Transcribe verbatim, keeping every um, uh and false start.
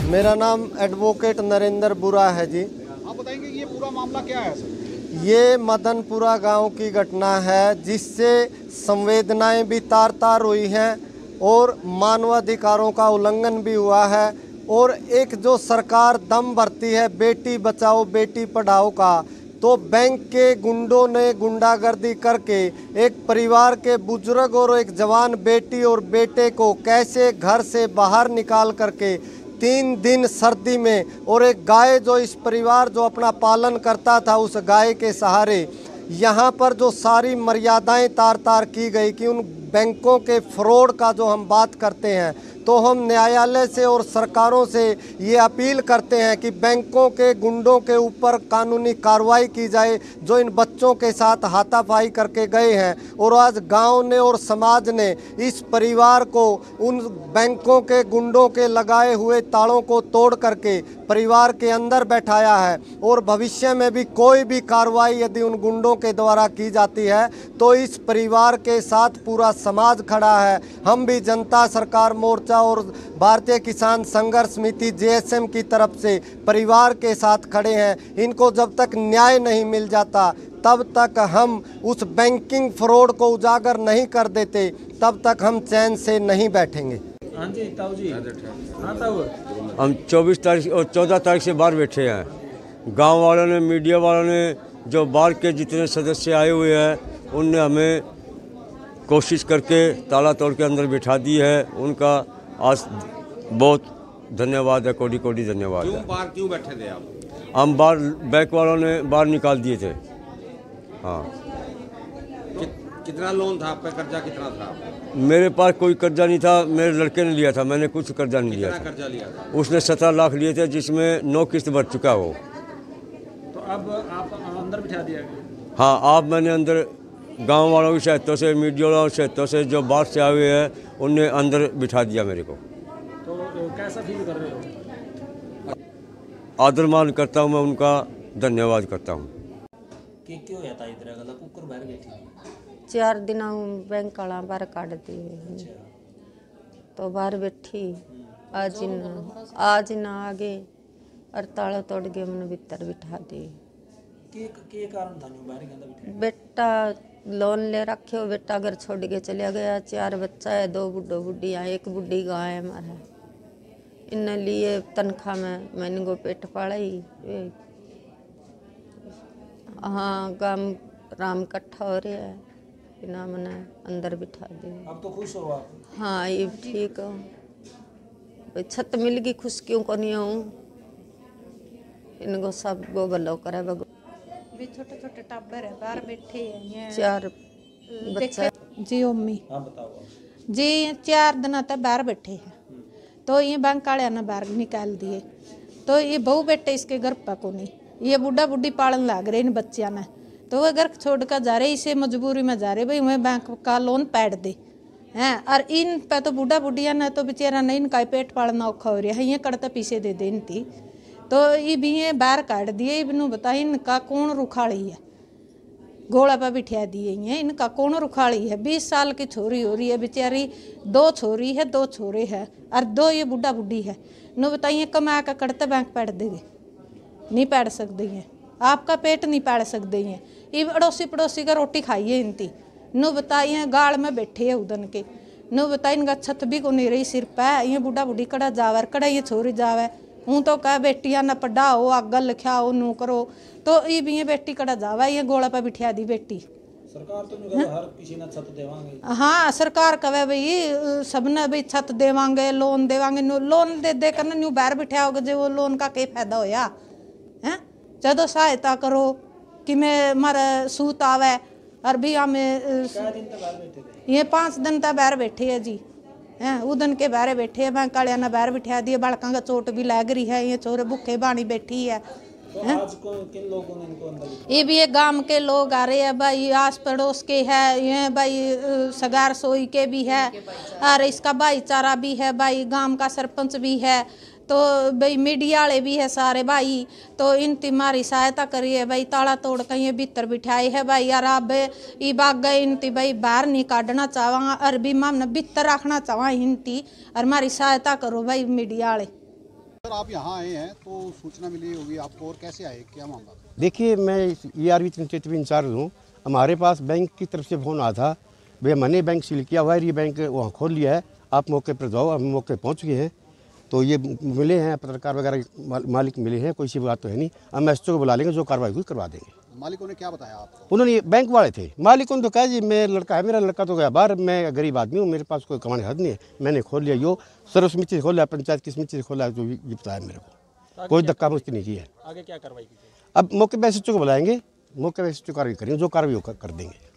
मेरा नाम एडवोकेट नरेंद्र बुरा है जी। आप बताएंगे ये पूरा मामला क्या है सर? ये मदनपुरा गांव की घटना है जिससे संवेदनाएं भी तार तार हुई हैं और मानवाधिकारों का उल्लंघन भी हुआ है। और एक जो सरकार दम भरती है बेटी बचाओ बेटी पढ़ाओ का, तो बैंक के गुंडों ने गुंडागर्दी करके एक परिवार के बुजुर्ग और एक जवान बेटी और बेटे को कैसे घर से बाहर निकाल करके तीन दिन सर्दी में, और एक गाय जो इस परिवार जो अपना पालन करता था उस गाय के सहारे, यहाँ पर जो सारी मर्यादाएं तार तार की गई कि उन बैंकों के फ्रॉड का जो हम बात करते हैं, तो हम न्यायालय से और सरकारों से ये अपील करते हैं कि बैंकों के गुंडों के ऊपर कानूनी कार्रवाई की जाए जो इन बच्चों के साथ हाथापाई करके गए हैं। और आज गांव ने और समाज ने इस परिवार को उन बैंकों के गुंडों के लगाए हुए तालों को तोड़ करके परिवार के अंदर बैठाया है। और भविष्य में भी कोई भी कार्रवाई यदि उन गुंडों के द्वारा की जाती है तो इस परिवार के साथ पूरा समाज खड़ा है। हम भी जनता सरकार मोर्चा और भारतीय किसान संघर्ष समिति जे एस एम की तरफ से परिवार के साथ खड़े हैं। इनको जब तक न्याय नहीं मिल जाता तब तक हम उस बैंकिंग फ्रॉड को उजागर नहीं कर देते, तब तक हम चैन से नहीं बैठेंगे। हाँ जी ताऊ जी। हाँ ताऊ, हम चौबीस तारीख और चौदह तारीख से बाहर बैठे हैं। गांव वालों ने, मीडिया वालों ने, जो बाहर के जितने सदस्य आए हुए हैं उनने हमें कोशिश करके ताला तोड़ के अंदर बिठा दी है। उनका आज बहुत धन्यवाद है, कोटि कोटि धन्यवाद है। क्यों बाहर क्यों बैठे थे आप? हम बाहर बैंक वालों ने बाहर निकाल दिए थे। हाँ। कि, कितना लोन था आपका? कर्जा कितना था? मेरे पास कोई कर्जा नहीं था, मेरे लड़के ने लिया था, मैंने कुछ कर्जा नहीं लिया था। कर्जा लिया था? उसने सत्रह लाख लिए थे जिसमें नौ किस्त भर चुका वो। तो अब आप अंदर बिठा दिया गया? हाँ, आप मैंने अंदर गांव वालों की सहायता से, मीडिया वालों की सहायता से, जो बाहर से आए हुए हैं उनने अंदर बिठा दिया मेरे को। तो कैसा फील कर रहे हो? आदर मान करता हूँ मैं, उनका धन्यवाद करता हूँ। कि क्यों होता इधर गला कुकर बाहर बैठी? चार दिन बैंक वाला बाहर काट दी तो बाहर बैठी। आज न आज न आगे और ताला तोड़ के मैंने भीतर बिठा दी। के के कारण था न्यू बाहर गंदा बिठा? बेटा लोन ले रखे हो, बेटा घर छोड़ के चले गया। चार बच्चा है, दो बुढ़ो बुढ़ी है, एक बुढ़ी गाय है हमारा। इन लिए तनख्वाह में मैंने को पेट पालाई। हाँ, काम राम इकट्ठा हो रहा है, बिना मैंने अंदर बिठा दी। अब तो खुश हो आप? हाँ, ये ठीक हो, छत मिल गई, खुश क्यों को नहीं हूँ। इनको सब गो भलो करे भगवान। भी छोटे छोटे टाबर है बाहर बैठे हैं, चार बच्चा जी अम्मी। हाँ बताओ जी चार दिन तक बाहर बैठे हैं तो ये बैंक वाले ने बाहर निकाल दिए। तो ये बहू बेटे इसके घर पर को नहीं, ये बुढ़ा बुढ़ी पालन लग रहे इन बच्चिया ने। तो वो घर छोड़ कर जा रहे, इसे मजबूरी में जा रहे भाई हमें बैंक का लोन पैड दे हैं। और इन पे तो बुढ़ा बुढ़िया ने तो बेचारा नहीं, इनका पेट पालना औखा हो रहा है, ये कड़ते पीछे दे दे इनती। तो ये भी ये बाहर काट दिए। इनू बताइए इनका कौन रुखाड़ी है, घोड़ा पर बिठा दिए हैं। इनका कौन रुखाड़ी है? बीस साल की छोरी हो रही है बेचारी, दो छोरी है, दो छोरे हैं और दो ये बुढ़ा बुढ़ी है। नो बताइए कमा कर कड़ते बैंक पैड देंगे? नहीं पैड सकते हैं, आपका पेट नहीं पैड सकते हैं। ये अड़ोसी पड़ोसी का रोटी खाइए इनती। नो बताइए गाड़ में बैठे है उदन के। नो बताइए इनका छत भी को नहीं रही सिर पे। ये बुढ़ा बुढ़ी कड़ा जावे, कड़ा ये छोरी जावे। हूँ तो कह बेटिया न पढ़ाओ, आग लिखाओ, नू करो। तो ये भी ये बेटी कड़ा जावा, ये गोला पे बिठा दी बेटी। सरकार तो नहीं हर किसी ने छत देवांगे। हाँ, सरकार कहे भाई सबने भाई छत देवांगे, लोन देवांगे। लोन दे दे कर न्यू बाहर बिठाओगे जो वो लोन का क्या फायदा होया है? जदो सहायता करो कि मैं मारे सूत आवे। और भी हमें दिन तक बाहर बैठे थे? ये पाँच दिन तक बाहर बैठे है जी। हैं उदन के बाहर बैठे है, बैंक वाले ने बाहर बिठा दिए। बालका का चोट भी लग रही है, ये छोरे भूखे बाणी बैठी है। तो आज को किन लोगों ने इनको अंदर? ये भी एक गांव के लोग आ रहे हैं भाई, आस पड़ोस के है, ये भाई सगार सोई के भी है और इसका भाईचारा भी है भाई, गांव का सरपंच भी है। तो भाई मीडिया वाले भी है सारे भाई। तो इन तुम्हारी सहायता करिए भाई, ताला तोड़ कर ये भीतर बिठाए है भाई। यार अब ये बाग गए इनती भाई बाहर नहीं काटना चाहवा और भी मामने भीतर रखना चाहवा इनती, और हमारी सहायता करो भाई मीडिया वाले। सर आप यहाँ आए हैं तो सूचना मिली होगी आपको, और कैसे आए, क्या मामला? देखिए, मैं ई आर वी तंत्र इंचार्ज हूँ। हमारे पास बैंक की तरफ से फ़ोन आया था, भैया मैंने बैंक सील किया हुआ है, ये बैंक वहाँ खोल लिया है, आप मौके पर जाओ। हम मौके पहुँच गए हैं, तो ये मिले हैं पत्रकार वगैरह मालिक मिले हैं, कोई सी बात तो है नहीं। हम एस को बुला लेंगे, जो कार्रवाई हुई करवा देंगे। मालिकों ने क्या बताया आपको? उन्होंने, बैंक वाले थे, मालिकों ने तो कहा जी मैं लड़का है, मेरा लड़का तो गया बाहर, मैं गरीब आदमी हूँ, मेरे पास कोई कमाने हद नहीं है, मैंने खोल लिया। यो सर्व समिति से खोला, पंचायत की समिति से खोला, जो ये बताया मेरे को, कोई धक्का मुक्ति नहीं किया है। आगे क्या कार्रवाई की? अब मौके पर एस को बुलाएंगे, मौके पर एस कार्रवाई करेंगे, जो कार्रवाई कर देंगे।